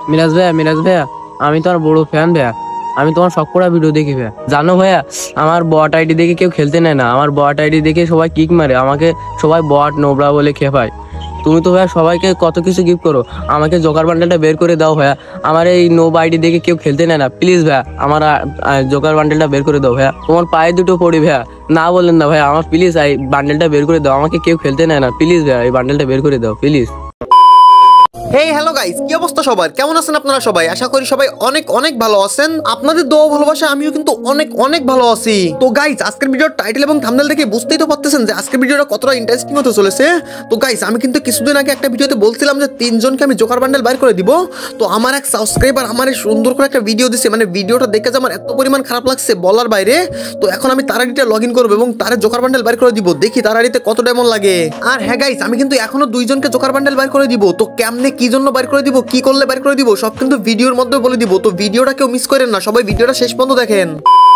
মিরাজ ভাইয়া, আমি তোমার বড় ফ্যান ভাইয়া। আমি তোমার সবকটা ভিডিও দেখি ভাইয়া। জানো ভাইয়া, আমার বট আইডি দেখে কেউ খেলতে নেয় না। আমার বট আইডি দেখে সবাই কিক মারে, আমাকে সবাই বট নোবরা বলে খেপায়। তুমি তো ভাইয়া সবাইকে কত কিছু গিফট করো, আমাকে জোকার বান্ডেলটা বের করে দাও ভাইয়া। আমার এই নোব আইডি দেখে কেউ খেলতে নেয় না, প্লিজ ভাইয়া আমার জোকার বান্ডেলটা বের করে দাও ভাইয়া। তোমার পায়ে দুটো পড়ি ভাইয়া, না বলেন না ভাইয়া, আমার প্লিজ এই বান্ডেলটা বের করে দাও। আমাকে কেউ খেলতে নেয় না, প্লিজ ভাইয়া এই বান্ডেলটা বের করে দাও প্লিজ। হেই হ্যালো গাইস, কি অবস্থা সবার? কেমন আছেন আপনারা সবাই? আশা করি সবাই অনেক অনেক ভালো আছেন। আপনাদের দোয়া ভালোবাসা আমিও কিন্তু অনেক অনেক ভালো আছি। তো গাইস, আজকের ভিডিওর টাইটেল এবং থাম্বনেল দেখে বুঝতেই তো পারতেছেন যে আজকের ভিডিওটা কতটা ইন্টারেস্টিং হতে চলেছে। তো গাইস, আমি কিন্তু কিছুদিন আগে একটা ভিডিওতে বলছিলাম যে 3 জনকে আমি জোকার বান্ডেল বাইর করে দিব। তো আমার এক সাবস্ক্রাইবার আমার সুন্দর করে একটা ভিডিও দিছে, মানে ভিডিওটা দেখে যে আমার এত পরিমাণ খারাপ লাগছে বলার বাইরে। তো এখন আমি তার আইডিটা লগ ইন করবো এবং তার জোকার বান্ডেল বাইর করে দিব, দেখি তার আইডিতে কত ডায়মন্ড লাগে। আর হ্যাঁ গাইস, আমি কিন্তু এখনো 2 জনকে জোকার বান্ডেল বাইর করে দিব। তো কেমনে, কি জন্য বাইর করে দিব, কি করলে বের করে দিব, সব কিন্তু ভিডিওর মধ্যে বলে দিব। তো ভিডিওটা কেউ মিস করেন না, সবাই ভিডিওটা শেষ পর্যন্ত দেখেন।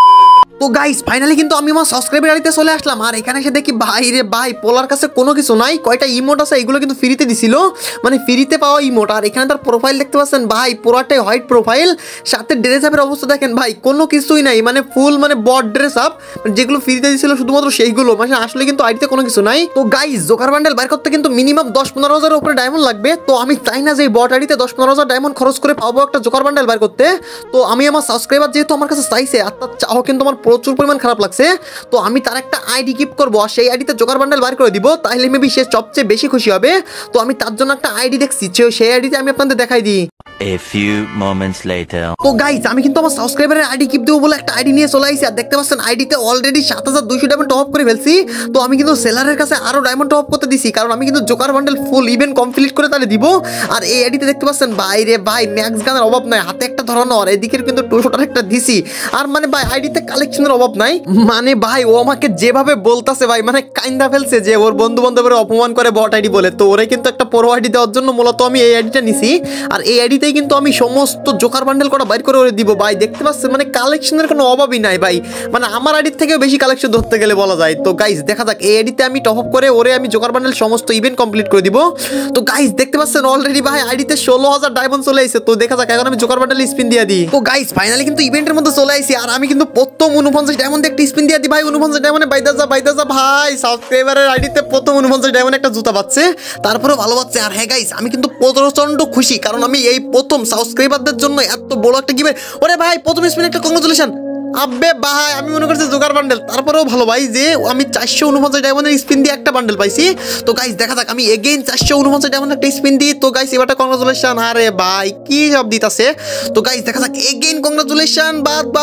তো গাইস, ফাইনালি কিন্তু আমি আমার সাবস্ক্রাইবার আইডিতে চলে আসলাম। আর এখানে এসে দেখি ভাই রে ভাই, পোলার কাছে কোনো কিছু নাই, কয়টা ইমোট আছে এগুলো কিন্তু ফ্রিতে দিছিল, মানে ফ্রিতে পাওয়া ইমোট। আর এখানে তার প্রোফাইল দেখতে পাচ্ছেন ভাই, পুরাটাই হোয়াইট প্রোফাইল, সাথে ড্রেস আপের অবস্থা দেখেন ভাই, কোনো কিছুই নাই, মানে ফুল মানে বট ড্রেস আপ, যেগুলো ফ্রিতে দিছিল শুধুমাত্র সেইগুলো, মানে আসলে কিন্তু আইডিতে কোনো কিছু নাই। তো গাইস, জোকার বান্ডেল বাইর করতে কিন্তু মিনিমাম 10-15 হাজারের উপরে ডায়মন্ড লাগবে। তো আমি চাই না যে বট আইডিতে 10-15 হাজার ডায়মন্ড খরচ করে পাবো একটা জোকার বান্ডেল বাইর করতে। তো আমি আমার সাবস্ক্রাইবার যেহেতু আমার কাছে চাইছে, আর তার চাও কিন্তু আমার প্রচুর পরিমাণ খারাপ লাগছে, তো আমি তার একটা আইডি গিফট করবো, আর সেই আইডিতে জোকার বান্ডেল বার করে দিব, তাহলে মেবি সে সবচেয়ে বেশি খুশি হবে। তো আমি তার জন্য একটা আইডি দেখছি, সেই আইডিতে আমি আপনাদের দেখাই দিই। A few moments later. তো গাইস, আমি কিন্তু আমার সাবস্ক্রাইবারের আইডি গিফট দেবো বলে একটা আইডি নিয়ে চলে আইছি। আর দেখতে পাচ্ছেন আইডিতে অলরেডি 7200 ডায়মন্ড টপ আপ করে ফেলছি। তো আমি কিন্তু সেলারের কাছে আরো ডায়মন্ড টপ আপ করতে দিছি, কারণ আমি কিন্তু joker bundle full event complete করে তাহলে দিব। আর এই আইডিতে দেখতে পাচ্ছেন ভাই রে ভাই, ম্যাক্স গানের অভাব নাই, হাতে একটা ধরানো, আর এদিকে কিন্তু 200টার একটা দিছি। আর মানে ভাই আইডিতে কালেকশনের অভাব নাই, মানে ভাই ও আমাকে যেভাবে বলতাছে ভাই, মানে কাইন্দা ফেলছে যে ওর বন্ধু বান্ধবের অপমান করে বট আইডি বলে। তো ওরে কিন্তু একটা প্রো আইডি দেওয়ার জন্য মূলত আমি এই আইডিটা নিছি। আর এই আইডিতেই কিন্তু আমি সমস্ত জোকার বান্ডেল করা বাইর করে ওরে দিব ভাই। দেখতে পাচ্ছেন মানে কালেকশনের কোনো অভাবই নাই ভাই, মানে আমার আইডির থেকেও বেশি কালেকশন ধরতে গেলে বলা যায়। তো গাইস, দেখা যাক এই আইডিতে আমি টপ আপ করে ওরে আমি জোকার বান্ডেল সমস্ত ইভেন্ট কমপ্লিট করে দিব। তো গাইস, দেখতে পাচ্ছেন অলরেডি ভাই আইডিতে 16,000 ডায়মন্ড চলে আইছে। তো দেখা যাক এখন আমি জোকার বান্ডেল স্পিন দিয়ে দিই। তো গাইস, ফাইনালি কিন্তু ইভেন্টের মধ্যে চলে আইছি। আর আমি কিন্তু প্রথম 49 ডায়মন্ড একটা স্পিন দিয়ে দিই ভাই। 49 ডায়মন্ডে বাইদা যা ভাই, সাবস্ক্রাইবারের আইডিতে প্রথম 49 ডায়মন্ড একটা জুতা পাচ্ছে, তারপরে ভালো পাচ্ছে। আর হ্যাঁ গাইস, আমি কিন্তু প্রচন্ড খুশি, কারণ আমি এই প্রথম সাবস্ক্রাইবারদের জন্য এত বড় একটা গিফট। ওরে ভাই, প্রথম স্পিন একটা কংগ্রাচুলেশন। আবে ভাই, আমি মনে করছি জোকার বান্ডেল, তারপরেও ভালো ভাই যে আমি 449 ডায়মন্ডের স্পিন দিয়ে একটা বান্ডেল পাইছি। তো গাইস, দেখা যাক আমি এগেইন 449 ডায়মন্ড একটা স্পিন দিই। তো গাইস, এবারটা কংগ্রাচুলেশন। আরে ভাই কি সব দিতাছে। তো গাইস, দেখা যাক এগেইন কংগ্রাচুলেশন।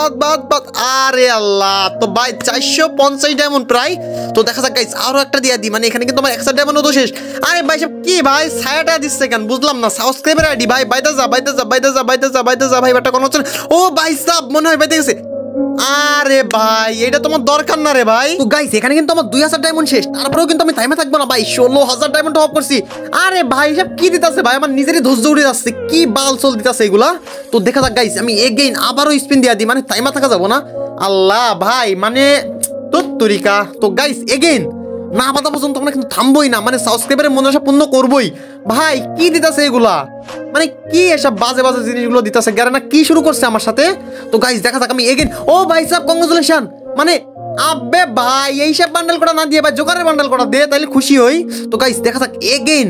বাদ আরে আল্লাহ। তো ভাই 450 ডায়মন্ড প্রায়। তো দেখা যাক গাইস, আরো একটা দিয়ে দিই, মানে এখানে কিন্তু আমার 100 ডায়মন্ড তো শেষ। আরে ভাই সব কি ভাই, 60টা দিচ্ছে কেন বুঝলাম না। সাবস্ক্রাইবার আইডি ভাই, বাইদা যা ভাই, এবারটা কংগ্রাচুলেশন। ও ভাই সাব, মনে হয় বাইদা গেছে। আরে ভাই, এটা তোমার দরকার না রে ভাই। তো গাইস, এখানে কিন্তু আমার 2000 ডায়মন্ড শেষ, তারপরেও কিন্তু আমি টাইমে থাকবো না ভাই, 16,000 ডায়মন্ড টপ করছি। আরে ভাই সব কি দিতাছে ভাই, আমার নিজেরই ধৈর্য উড়ে যাচ্ছে, কি বাল চল দিতাছে এগুলা। তো দেখা যাক গাইস, আমি এগেইন আবারও স্পিন দিয়া দিই, মানে টাইমে থাকা যাবো না। আল্লাহ ভাই, মানে তরিকা। তো গাইস, এগেইন না পাতা পর্যন্ত আমরা কিন্তু থামবোই না, মানে সাবস্ক্রাইবারের মনে আশা পূর্ণ করবোই। ভাই কি দিতাছে এগুলা, মানে কি এসব বাজে জিনিসগুলো দিতাছে, গ্যারানা কি শুরু করছে আমার সাথে। তো গাইস, দেখা যাক আমি এগেইন। ও ভাই সাহেব, কংগ্রাচুলেশন। মানে আবে ভাই, এইসব বান্ডেল করা না দিয়ে ভাই জোকারের বান্ডেল করা দে, তাহলে খুশি হই। তো গাইস, দেখা যাক এগেইন।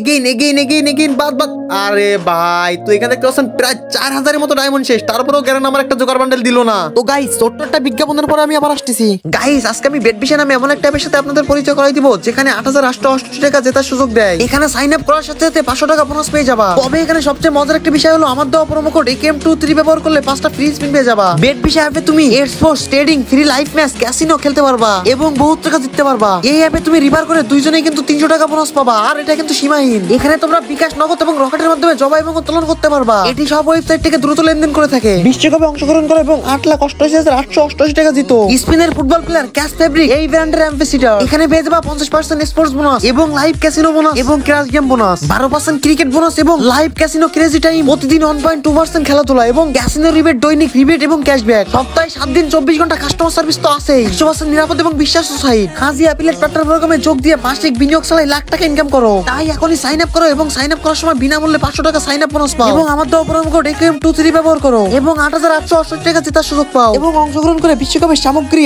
বাদ। আরে ভাই, তো এখানে দেখতে পাচ্ছেন প্রায় 4000-এর মতো ডায়মন্ড শেষ, তারপরেও গ্যারান আমার একটা জোকার বান্ডেল দিল না। তো গাইস, ছোট্ট একটা বিজ্ঞাপনের পরে আমি আবার আসতেছি। গাইস, আজকে আমি বেটবিশে নামে এমন একটা অ্যাপের সাথে আপনাদের পরিচয় করাই দিব, যেখানে 8888 টাকা জেতার সুযোগ দেয়। এখানে সাইন আপ করার সাথে সাথে 500 টাকা বোনাস পেয়ে যাবা। তবে এখানে সবচেয়ে মজার একটা বিষয় হলো, আমার দেওয়া প্রোমো কোড AKM23 ব্যবহার করলে 5টা ফ্রি স্পিন পেয়ে যাবা। বেটবিশে অ্যাপে তুমি sports, trading, free live match, casino খেলতে পারবা এবং বহুত টাকা জিততে পারবা। এই অ্যাপে তুমি রিভার করে দুইজনেই কিন্তু 300 টাকা বোনাস পাবা। আর এটা কিন্তু সীমাহীন। এখানে তোমরা বিকাশ, নগদ এবং রকেটের মাধ্যমে জবা এবং উত্তোলন করতে পারবা। এটি সব ওয়েবসাইট থেকে দ্রুত লেনদেন করে থাকে। বিশ্বকাপে অংশগ্রহণ করে এবং 8,88,888 টাকা জিতো। স্পিনের ফুটবল প্লেয়ার ক্যাশ ফেব্রিক এই ব্র্যান্ডের অ্যাম্বাসিডর। এখানে পেয়ে যাবা 50% স্পোর্টস বোনাস এবং লাইভ ক্যাসিনো বোনাস এবং crash game bonus, 12% cricket bonus এবং লাইভ ক্যাসিনো ক্রেজি টাইম, প্রতিদিন 1.2% খেলাধুলা এবং ক্যাসিনো রিবেট, দৈনিক রিবেট এবং ক্যাশব্যাক। সপ্তাহে 7 দিন 24 ঘন্টা কাস্টমার সার্ভিস তো আছেই। 100% নিরাপদ এবং বিশ্বাস সাইট। হাজি অ্যাপিলেট পার্টনার প্রোগ্রামে যোগ দিয়ে মাসিক বিনিয়োগ চালাই লাখ টাকা ইনকাম করো। তাই এখন এখনই সাইন আপ করো এবং সাইন আপ করার সময় বিনামূল্যে 500 টাকা সাইন আপ বোনাস পাও এবং আমার দেওয়া প্রোমো কোড AKM23 ব্যবহার করো এবং 8888 টাকা জেতার সুযোগ পাও এবং অংশগ্রহণ করে বিশ্বকাপের সামগ্রী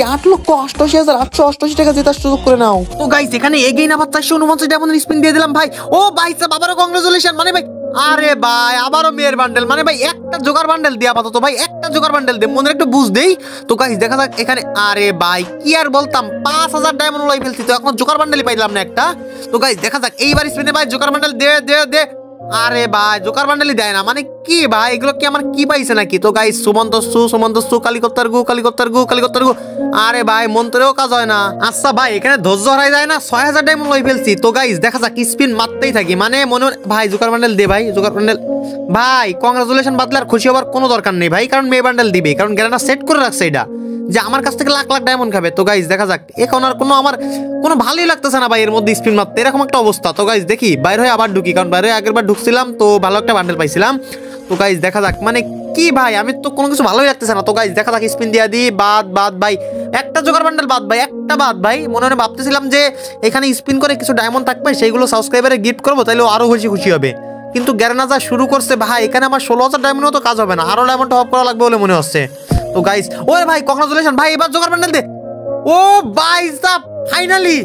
8,88,888 টাকা জেতার সুযোগ করে নাও। তো গাইস এখানে এগেইন আবার 449 ডায়মন্ডের স্পিন দিয়ে দিলাম ভাই। ও ভাই সাহেব আবারও কংগ্রেচুলেশন। মানে ভাই আরে ভাই আবারও মেয়ের বান্ডেল, মানে ভাই একটা জোগাড় বান্ডেল দিয়ে আপাতত ভাই একটা জোগাড় বান্ডেল দে, মনে একটু বুঝ দেই। তো গাইস দেখা যাক এখানে। আরে ভাই কি আর বলতাম, 5000 ডায়মন্ড উড়াই ফেলছি, তো এখন জোগাড় বান্ডেলই পাইলাম না একটা। তো গাইস দেখা যাক এইবার স্পিনে ভাই জোগাড় বান্ডেল দে দে দে। আরে ভাই জোকার বান্ডেলই দেয় না, মানে কি ভাই এগুলো কি আমার কি পাইছে নাকি? তো গাইস সুমন্ত সু কালিকত্তার গু। আরে ভাই মন্ত্রেও কাজ হয় না। আচ্ছা ভাই এখানে ধৈর্য হারাই যায় না, 6000 ডায়মন্ড লই ফেলছি। তো গাইস দেখা যাক স্পিন মারতেই থাকি, মানে মনে ভাই জোকার বান্ডেল দে ভাই, জোকার বান্ডেল ভাই। কংগ্রাচুলেশন বাদলে আর খুশি হওয়ার কোনো দরকার নেই ভাই, কারণ মেয়ে বান্ডেল দিবে, কারণ গ্যারান্টি সেট করে রাখছে এটা যে আমার কাছ থেকে লাখ লাখ ডায়মন্ড খাবে। তো গাইস দেখা যাক এখন আর আমার কোনো ভালোই লাগতেছে না ভাই এর মধ্যে স্পিন মারতে, এরকম একটা অবস্থা। তো গাইস দেখি বাইরে হয়ে আবার ঢুকি, কারণ বাইরে আগের বার ঢুকছিলাম তো ভালো একটা বান্ডেল পাইছিলাম। তো গাইস দেখা যাক মানে কি ভাই আমি তো কোনো কিছু ভালোই লাগতেছে না। তো গাইস দেখা যাক স্পিন দিয়া দি বাদ ভাই একটা জোগাড় বান্ডেল বাদ ভাই, একটা বাদ ভাই। মনে মনে ভাবতেছিলাম যে এখানে স্পিন করে কিছু ডায়মন্ড থাকবে সেইগুলো সাবস্ক্রাইবারে গিফট করবো, তাইলে আরো খুশি হবে। কিন্তু গ্যারেনা যা শুরু করছে ভাই, এখানে আমার 16000 ডায়মন্ডও তো কাজ হবে না, আরো ডায়মন্ড টপ করা লাগবে বলে মনে হচ্ছে। তো গাইস ওরে ভাই কংগ্রাচুলেশন ভাই, এবার জোগাড় বান্ডেল দে। ও ভাই সাব ফাইনালি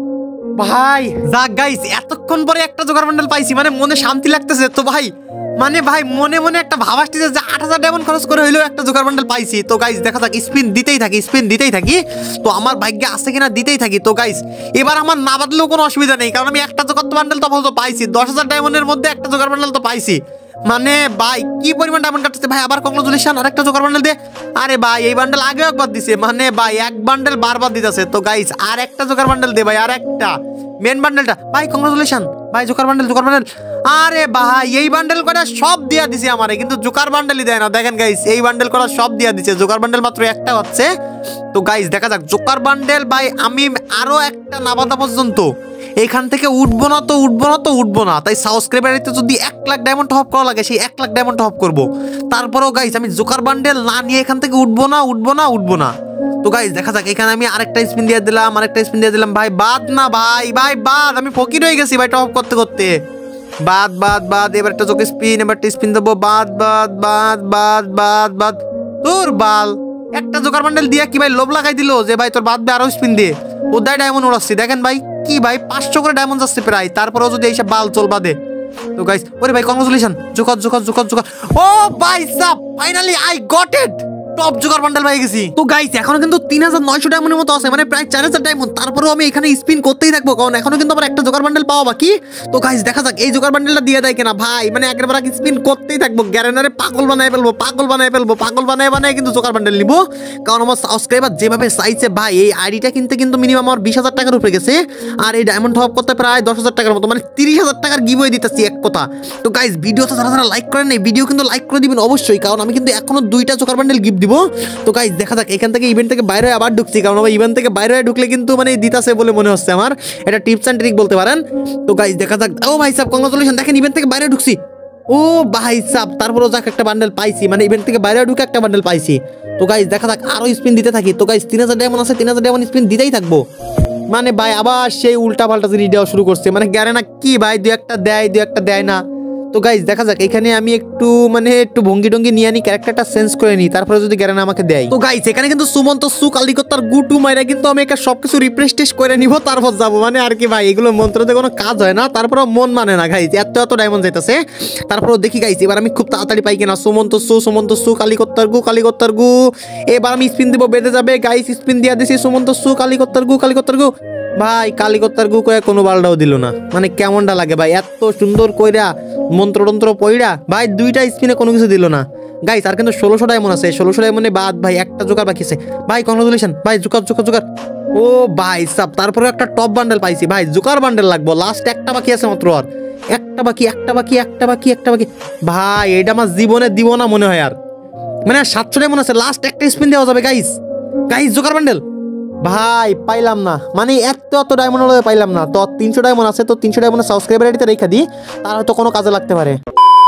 ভাই যাক গাইস এতক্ষণ পরে একটা জোগাড় বান্ডেল পাইছি, মানে মনে শান্তি লাগতেছে। তো ভাই মানে ভাই মনে মনে একটা ভাব আসতেছে যে 8000 ডায়মন্ড খরচ করে হইলেও একটা জোগাড় বান্ডেল পাইছি। তো গাইস দেখা যাক স্পিন দিতেই থাকি, তো আমার ভাগ্যে আছে কিনা দিতেই থাকি। তো গাইস এবার আমার না বাদলেও কোনো অসুবিধা নেই, কারণ আমি একটা জোগাড় বান্ডেল তো আপাতত পাইছি, 10000 ডায়মন্ডের মধ্যে একটা জোগাড় বান্ডেল তো পাইছি। মানে ভাই কি পরিমাণ ডায়মন্ড কাটতেছে ভাই। আবার কংগ্রাচুলেশন আরেকটা জোগাড় বান্ডেল দে। আরে ভাই এই বান্ডেল আগে একবার দিছে, মানে ভাই এক বান্ডেল বারবার দিতেছে। তো গাইস আর একটা জোগাড় বান্ডেল দে ভাই, আর একটা মেন বান্ডেলটা ভাই। কংগ্রাচুলেশন ভাই জোকার বান্ডেল। আরে ভাই এই বান্ডেল করা সব দিয়া দিছে আমারে, কিন্তু জোকার বান্ডেলই দেয় না। দেখেন গাইস এই বান্ডেল করা সব দিয়া দিছে, জোকার বান্ডেল মাত্র একটা হচ্ছে। তো গাইস দেখা যাক জোকার বান্ডেল ভাই আমি আরো একটা না বাঁধা পর্যন্ত এখান থেকে উঠবো না। তাই সাবস্ক্রাইবারিতে যদি 1 লাখ ডায়মন্ড টপ করা লাগে সেই 1 লাখ ডায়মন্ড টপ করবো। তারপরেও গাইস আমি জোকার বান্ডেল না নিয়ে এখান থেকে উঠবো না। তো গাইস দেখা যাক এখানে আমি আরেকটা স্পিন দিয়ে দিলাম, ভাই বাদ না ভাই বাদ। আমি ফকির হয়ে গেছি ভাই টপ করতে বাদ। এবার একটা জোকে স্পিন, এবার একটা স্পিন দেবো বাদ। তোর বাল একটা জোকার বান্ডেল দিয়া কি ভাই লোভ লাগাই দিল যে ভাই তোর বাদ আরো স্পিন দিয়ে ওদায় ডায়মন্ড উড়াচ্ছি। দেখেন ভাই কি ভাই 500 করে ডায়মন্ড যাচ্ছে প্রায়, তারপরেও যদি এইসব বাল চল বাদে। তো গাইস ওরে ভাই কংগ্রাচুলেশন জোকার। ও ভাই সাব finally I got it, top জোগাড় বান্ডেল পেয়ে গেছি। তো গাইস এখনো কিন্তু 3900 ডায়মন্ডের মতো আছে, মানে প্রায় 4000 ডায়মন্ড। তারপরেও আমি এখানে স্পিন করতেই থাকবো, কারণ এখনো কিন্তু আমার একটা জোগাড় বান্ডেল পাওয়া বাকি। তো গাইস দেখা যাক এই জোগাড় বান্ডেলটা দিয়ে দেয় কিনা ভাই, মানে একবার স্পিন করতেই থাকবো, গ্যারেনারে পাগল বানায় ফেলবো কিন্তু জোগাড় বান্ডেল নিবো। কারণ আমার সাবস্ক্রাইবার যেভাবে চাইছে ভাই, এই আইডিটা কিন্তু মিনিমাম আমার 20000 টাকার উপরে গেছে, আর এই ডায়মন্ড টপ করতে প্রায় 10000 টাকার মতো, মানে 30000 টাকার গিভওয়ে দিতেছি এক কথা। তো গাইস ভিডিওটা যারা লাইক করেন এই ভিডিও কিন্তু লাইক করে দিবেন অবশ্যই, কারণ আমি কিন্তু এখনো 2টা জোগাড় বান্ডেল গিফট দিব। তো গাইস দেখা যাক এখান থেকে ইভেন্ট থেকে বাইরে আবার ঢুকছি, কারণ আমার ইভেন্ট থেকে বাইরে ঢুকলে কিন্তু মানে দিতাছে বলে মনে হচ্ছে আমার, এটা টিপস এন্ড ট্রিক বলতে পারেন। তো গাইস দেখা যাক। ও ভাই সাহেব কংগ্রাচুলেশন, দেখেন ইভেন্ট থেকে বাইরে ঢুকছি। ও ভাই সাহেব তারপরেও যাক একটা বান্ডেল পাইছি, মানে ইভেন্ট থেকে বাইরে ঢুকে একটা বান্ডেল পাইছি। তো গাইস দেখা যাক আরো স্পিন দিতে থাকি। তো গাইস 3000 ডায়মন্ড আছে, 3000 ডায়মন্ড স্পিন দিতেই থাকবো। মানে ভাই আবার সেই উল্টা পাল্টা জিনিস দেওয়া শুরু করছে, মানে গ্যারেনা কি ভাই দু একটা দেয় না। তো গাইস দেখা যাক এখানে আমি একটু ভঙ্গি টঙ্গি নিয়ে আনি, ক্যারেক্টারটা চেঞ্জ করে নিই, তারপরে যদি গ্যারেনা আমাকে দেয়। তো গাইস এখানে কিন্তু সুমন্ত কালিকত্তার গুটু মাইরা কিন্তু আমি একটা সবকিছু রিফ্রেশ টেস্ট করে নিব, তারপর যাবো। মানে আর কি ভাই এগুলো মন্ত্রতে কোনো কাজ হয় না, তারপরে মন মানে না গাইস, এত ডায়মন্ড যাইতেছে। তারপরেও দেখি গাইস এবার আমি খুব তাড়াতাড়ি পাই কিনা। সুমন্ত কালিকত্তার গু। এবার আমি স্পিন দিব, বেঁধে যাবে গাইস। স্পিন দিয়া দিছি সুমন্ত কালিকত্তার গু। ভাই কালিকত্তার গু কয়ে কোনো বালটাও দিল না, মানে কেমনটা লাগে ভাই এত সুন্দর কইরা মন্ত্র পইরা ভাই 2টা স্পিনে কোনো কিছু দিল না গাইস। আর কিন্তু 1600 ডায়মন্ড আছে, 1600 ডায়মন্ডে বাদ ভাই একটা জোকার বাকি আছে ভাই। কংগ্রাচুলেশন ভাই জোকার। ও ভাই সাব তারপরে একটা টপ বান্ডেল পাইছি ভাই, জোকার বান্ডেল লাগবো, লাস্ট একটা বাকি আছে মাত্র, আর একটা বাকি ভাই। এটা আমার জীবনে দিব না মনে হয়, আর মানে 700 ডায়মন্ড আছে, লাস্ট একটা স্পিন দেওয়া যাবে গাইস। জোকার বান্ডেল ভাই পাইলাম না, মানে এত ডায়মন্ড পাইলাম না। তো 300 ডায়মন্ড আছে, তো 300 ডায়মন্ড সাবস্ক্রাইবার আইডিতে রেখে দিই, তার হয়তো কোনো কাজে লাগতে পারে।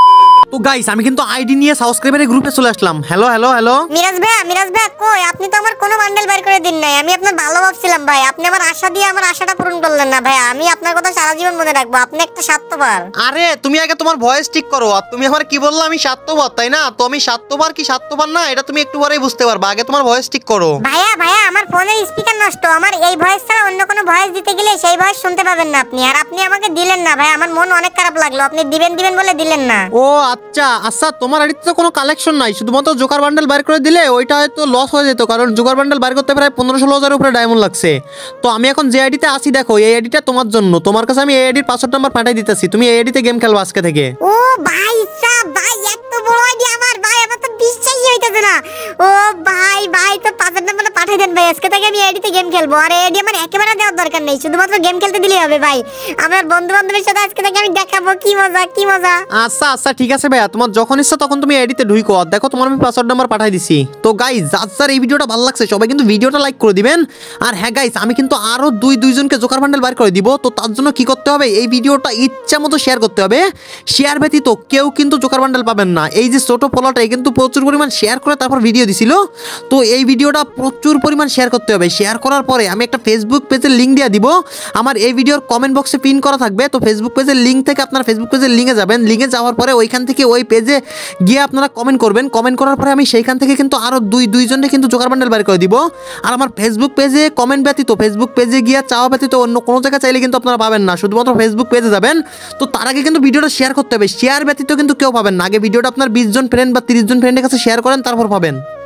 তো গাইস আমি কিন্তু আইডি নিয়ে সাবস্ক্রাইবারের গ্রুপে চলে আসলাম। হ্যালো হ্যালো হ্যালো মিরাজ ভাই কই? আপনি তো আমার কোনো বান্ডেল বের করে দিন নাই। আমি আপনার ভালো ভাবছিলাম ভাই, আপনি আমার আশা দিয়ে আমার আশাটা পূরণ করলেন না ভাই। আমি আপনার কথা সারা জীবন মনে রাখবো। আপনি একটা স্বার্থপর। আরে তুমি আগে তোমার ভয়েস ঠিক করো। আর তুমি আমার কি বললা আমি স্বার্থপর, তাই না? তো আমি স্বার্থপর কি স্বার্থপর না এটা তুমি একটু পরেই বুঝতে পারবা। আগে তোমার ভয়েস ঠিক করো। ভাইয়া আমার ফোনের স্পিকার নষ্ট। আমার এই ভয়েস ছাড়া অন্য কোনো ভয়েস দিতে গেলে সেই ভয়েস শুনতে পাবেন না আপনি। আর আপনি আমাকে দিলেন না ভাই, আমার মন অনেক খারাপ লাগলো। আপনি দিবেন বলে দিলেন না। ও আচ্ছা তোমার আইডিতে তো কোনো কালেকশন নাই, শুধুমাত্র জোকার বান্ডেল বাইর করে দিলে ওইটা হয়তো লস হয়ে যেত, কারণ জোকার বান্ডেল বাইর করতে প্রায় 15-16 হাজারের উপরে ডায়মন্ড লাগছে। তো আমি এখন যে আইডিতে আসি, দেখো এই আইডিটা তোমার জন্য। তোমার কাছে আমি এই আইডির পাসওয়ার্ড নাম্বার পাঠিয়ে দিতেছি, তুমি এই আইডিতে গেম খেলবা আজকে থেকে। ও ভাই সাহেব, ভাই এত বড় আইডি আমার তো বিশ্বাসই হইতেছে না। ও ভাই তো পাসওয়ার্ড নাম্বারটা পাঠিয়ে দেন ভাই, আজকে থেকে আমি আইডিতে গেম খেলবো। আর এই আইডি আমার একেবারে দেওয়ার দরকার নেই, শুধুমাত্র গেম খেলতে দিলেই হবে ভাই। আমার বন্ধু বান্ধবের সাথে আজকে থেকে আমি দেখাবো কি মজা। আচ্ছা ঠিক আছে ভাইয়া, তোমার যখন ইচ্ছা তখন তুমি এডিটে ঢুইকো। আর দেখো তোমার আমি পাসওয়ার্ড নাম্বার পাঠিয়ে দিছি। তো গাইস যার এই ভিডিওটা ভালো লাগছে সবাই কিন্তু ভিডিওটা লাইক করে দিবেন। আর হ্যাঁ গাইস, আমি কিন্তু আরো দুইজনকে জোকার বান্ডেল বার করে দিব। তো তার জন্য কি করতে হবে, এই ভিডিওটা ইচ্ছা মতো শেয়ার করতে হবে। শেয়ার ব্যতীত কেউ কিন্তু জোকার বান্ডেল পাবেন না। এই যে ছোট পোলাটাই কিন্তু প্রচুর পরিমাণ শেয়ার করে তারপর ভিডিও দিছিল। তো এই ভিডিওটা প্রচুর পরিমাণ শেয়ার করতে হবে। শেয়ার করার পরে আমি একটা ফেসবুক পেজের লিঙ্ক দিয়ে দিব, আমার এই ভিডিওর কমেন্ট বক্সে পিন করা থাকবে। তো ফেসবুক পেজের লিঙ্ক থেকে আপনারা ফেসবুক পেজের লিঙ্কে যাবেন। লিঙ্কে যাওয়ার পরে ওইখান থেকে ওই পেজে গিয়ে আপনারা কমেন্ট করবেন। কমেন্ট করার পরে আমি সেইখান থেকে কিন্তু আরো দুইজনকে কিন্তু জোকার বান্ডেল বের করে দিব। আর আমার ফেসবুক পেজে কমেন্ট ব্যতীত, ফেসবুক পেজে গিয়ে চাওয়া ব্যতীত অন্য কোনো জায়গায় চাইলে কিন্তু আপনারা পাবেন না, শুধুমাত্র ফেসবুক পেজে যাবেন। তো তার আগে কিন্তু ভিডিওটা শেয়ার করতে হবে। শেয়ার ব্যতীত কিন্তু কেউ পাবেন না। আগে ভিডিওটা আপনার 20 জন ফ্রেন্ড বা 30 জন ফ্রেন্ডের কাছে শেয়ার করেন, তারপর পাবেন।